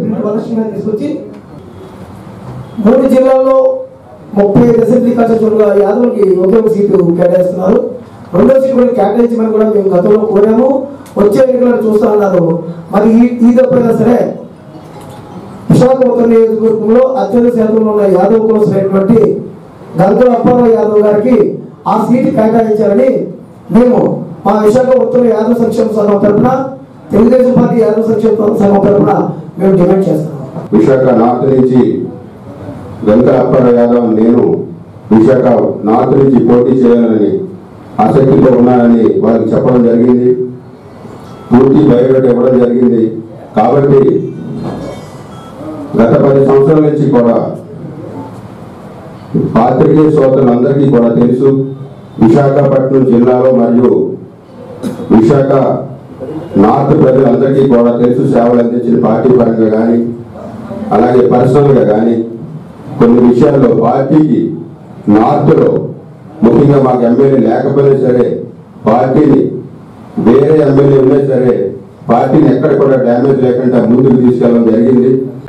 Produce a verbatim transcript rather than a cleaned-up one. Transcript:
Spirit వలసంగా తీసుకొచ్చి మూడు జిల్లాల్లో ముప్పై ఐదు అసెంబ్లీ కాన్స్టిట్యూషన్గా యాదవ్కి ఒకే ఒక సీటు కేటాయిస్తున్నారు. రెండో సీటు కూడా కేటాయించమని కూడా మేము గతంలో కోరాము. వచ్చే ఎన్నికలను చూస్తా ఉన్నారు. మరి ఈ ఈ తప్పైనా సరే విశాఖపట్నం నియోజకవర్గంలో అత్యధిక శాతంలో ఉన్న యాదవ్ కులమైనటువంటి గంగుల అప్పారావు యాదవ్ గారికి ఆ సీటు కేటాయించాలని మేము మా విశాఖపట్నం యాదవ్ సంక్షేమ సంఘం తరఫున, తెలుగుదేశం పార్టీ యాదవ్ సంక్షేమ సంఘం తరఫున మేము డిమాండ్ చేస్తున్నాం. విశాఖ నార్త్ నుంచి గంగుల అప్పారావు యాదవ్ నేను విశాఖ నార్త్ నుంచి పోటీ చేయాలని ఆసక్తితో ఉన్నానని వారికి చెప్పడం జరిగింది. పూర్తి బయోడేటా ఇవ్వడం జరిగింది. కాబట్టి గత పది సంవత్సరాల నుంచి కూడా పాత్రికేయ సోదరులందరికీ కూడా తెలుసు, విశాఖపట్నం జిల్లాలో మరియు విశాఖ నార్త్ ప్రజలందరికీ కూడా తెలుసు సేవలు అందించిన పార్టీ పరంగా కానీ అలాగే పర్సనల్గా కానీ కొన్ని విషయాల్లో పార్టీకి నార్త్లో ముఖ్యంగా మాకు ఎమ్మెల్యే లేకపోయినా సరే పార్టీని వేరే ఎమ్మెల్యే ఉన్నా సరే పార్టీని ఎక్కడ కూడా డ్యామేజ్ లేకుండా ముందుకు తీసుకెళ్ళడం జరిగింది.